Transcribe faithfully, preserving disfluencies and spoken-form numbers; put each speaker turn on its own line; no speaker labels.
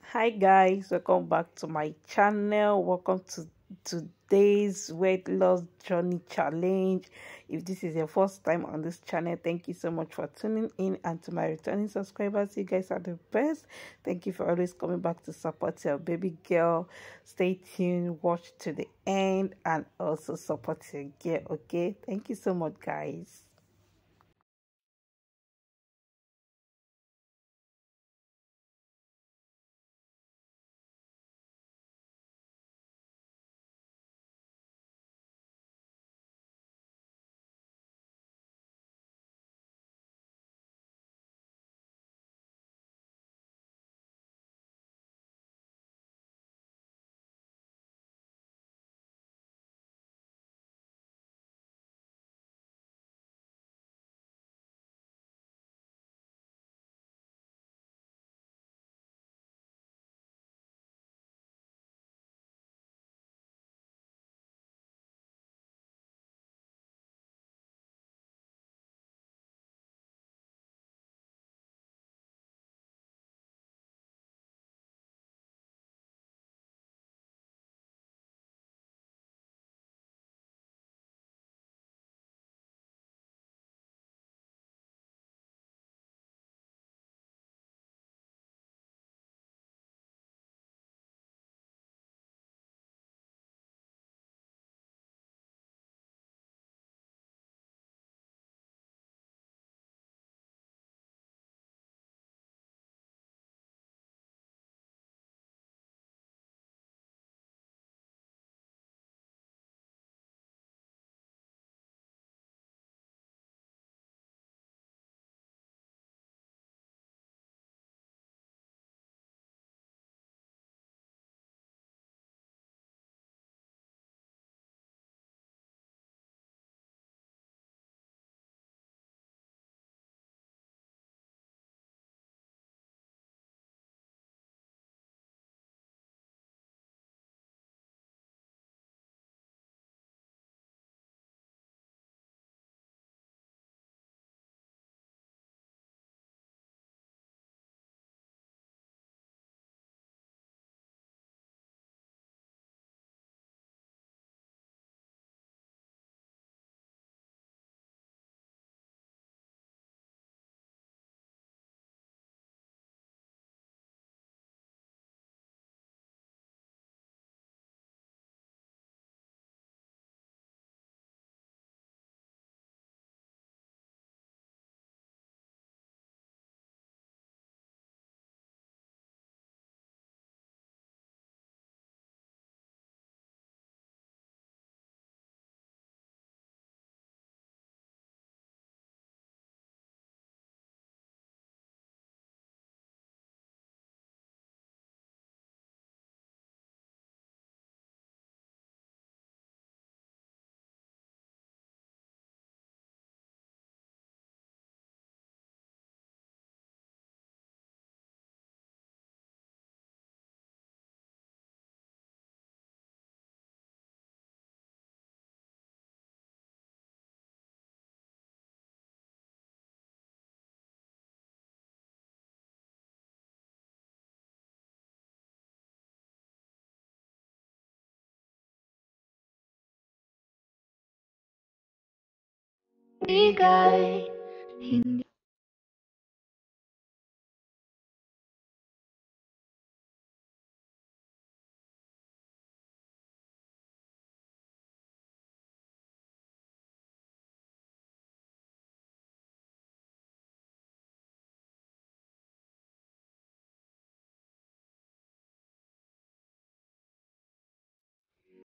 Hi guys, welcome back to my channel. Welcome to today's weight loss journey challenge. If this is your first time on this channel, thank you so much for tuning in, and to my returning subscribers, you guys are the best. Thank you for always coming back to support your baby girl. Stay tuned, watch to the end, and also support your girl. Okay, thank you so much guys.
Bigay, hindi